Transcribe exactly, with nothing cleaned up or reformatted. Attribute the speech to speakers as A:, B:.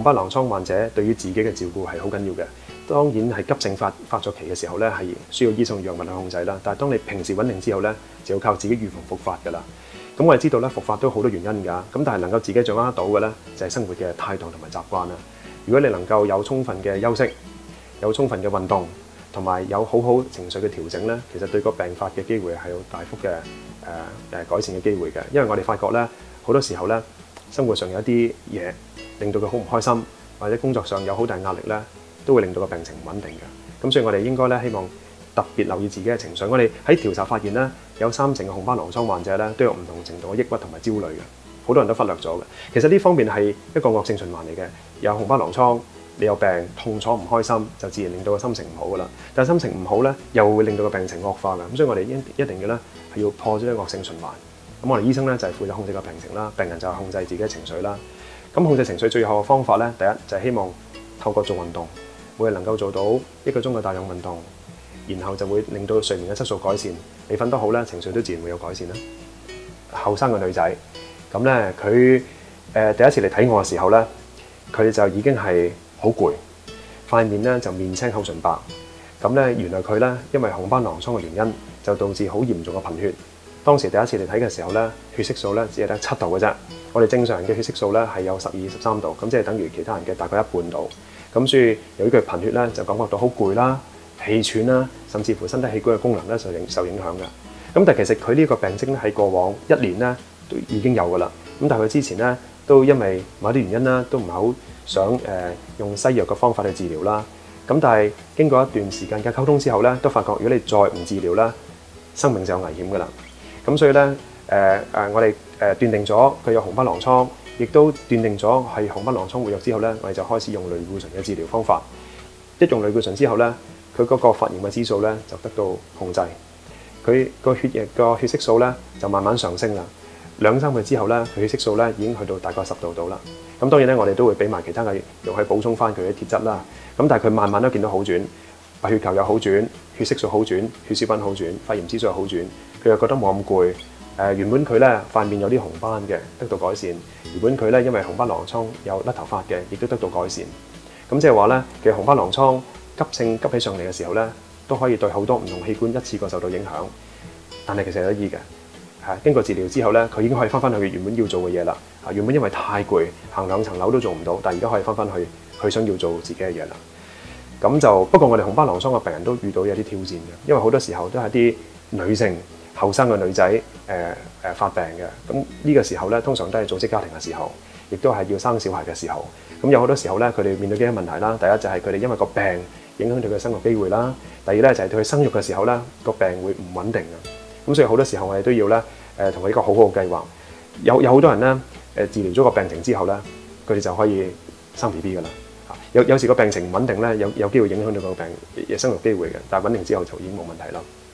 A: 斑狼瘡患者對於自己嘅照顧係好緊要嘅。當然係急性發發作期嘅時候咧，係需要醫生藥物去控制啦。但係當你平時穩定之後咧，就要靠自己預防復發㗎啦。咁我哋知道咧，復發都好多原因㗎。咁但係能夠自己掌握得到嘅咧，就係生活嘅態度同埋習慣啦。如果你能夠有充分嘅休息，有充分嘅運動，同埋有好好情緒嘅調整咧，其實對個病發嘅機會係有大幅嘅誒誒改善嘅機會嘅。因為我哋發覺咧，好多時候咧，生活上有一啲嘢令到佢好唔開心，或者工作上有好大壓力咧，都會令到個病情唔穩定嘅。咁所以我哋應該咧，希望特別留意自己嘅情緒。我哋喺調查發現咧，有三成嘅紅斑狼瘡患者咧都有唔同程度嘅抑鬱同埋焦慮嘅，好多人都忽略咗嘅。其實呢方面係一個惡性循環嚟嘅。有紅斑狼瘡，你有病痛楚唔開心，就自然令到個心情唔好噶啦。但係心情唔好咧，又會令到個病情惡化嘅。咁所以我哋一一定要咧係要破咗呢個惡性循環。咁我哋醫生咧就係負責控制個病情啦，病人就係控制自己嘅情緒啦。咁控制情緒最後嘅方法咧，第一就係希望透過做運動，每日能夠做到一個鐘嘅帶氧運動，然後就會令到睡眠嘅質素改善。你瞓得好咧，情緒都自然會有改善啦。後生嘅女仔，咁咧佢誒第一次嚟睇我嘅時候咧，佢就已經係好攰，塊面咧就面青口唇白。咁咧原來佢咧因為紅斑狼瘡嘅原因，就導致好嚴重嘅貧血。當時第一次嚟睇嘅時候咧，血色素咧只係得七度嘅啫。我哋正常人嘅血色素咧係有十二、十三度，咁即係等於其他人嘅大概一半度。咁所以由於佢貧血咧，就感覺到好攰啦、氣喘啦，甚至乎身體器官嘅功能咧受影受影響嘅。咁但係其實佢呢個病徵咧喺過往一年咧都已經有㗎啦。咁但係佢之前咧都因為某啲原因啦，都唔係好想誒、呃、用西藥嘅方法去治療啦。咁但係經過一段時間嘅溝通之後咧，都發覺如果你再唔治療咧，生命就有危險㗎啦。咁所以咧誒誒，我哋誒斷定咗佢有紅斑狼瘡，亦都斷定咗係紅斑狼瘡活躍之後咧，我哋就開始用類固醇嘅治療方法。一用類固醇之後咧，佢嗰個發炎嘅指數咧就得到控制，佢個血液個血色素咧就慢慢上升啦。兩三個月之後咧，佢血色素咧已經去到大概十度到啦。咁當然咧，我哋都會俾埋其他嘅藥去補充翻佢嘅鐵質啦。咁但係佢慢慢都見到好轉，白血球有好轉，血色素好轉，血小板好轉，發炎指數又好轉，佢又覺得冇咁攰。誒、呃、原本佢咧塊面有啲紅斑嘅，得到改善；原本佢咧因為紅斑狼瘡有甩頭髮嘅，亦都得到改善。咁即係話咧，其實紅斑狼瘡急性急起上嚟嘅時候咧，都可以對好多唔同器官一次過受到影響，但係其實有得醫嘅。係經過治療之後咧，佢已經可以翻返去原本要做嘅嘢啦。啊，原本因為太攰，行兩層樓都做唔到，但係而家可以翻返去佢想要做自己嘅嘢啦。咁就不過我哋紅斑狼瘡嘅病人都遇到有啲挑戰嘅，因為好多時候都係啲女性後生嘅女仔誒誒發病嘅。咁呢個時候咧，通常都係組織家庭嘅時候，亦都係要生小孩嘅時候。咁有好多時候咧，佢哋面對幾個問題啦。第一就係佢哋因為個病影響到佢生育機會啦。第二咧就係對佢生育嘅時候咧，個病會唔穩定啊。咁所以好多時候我哋都要咧誒同佢一個好好嘅計劃。有有好多人咧誒治療咗個病情之後咧，佢哋就可以生 B B 噶啦。有有時個病情唔穩定咧，有有機會影響到個病生育機會嘅，但係穩定之後就已經冇問題啦。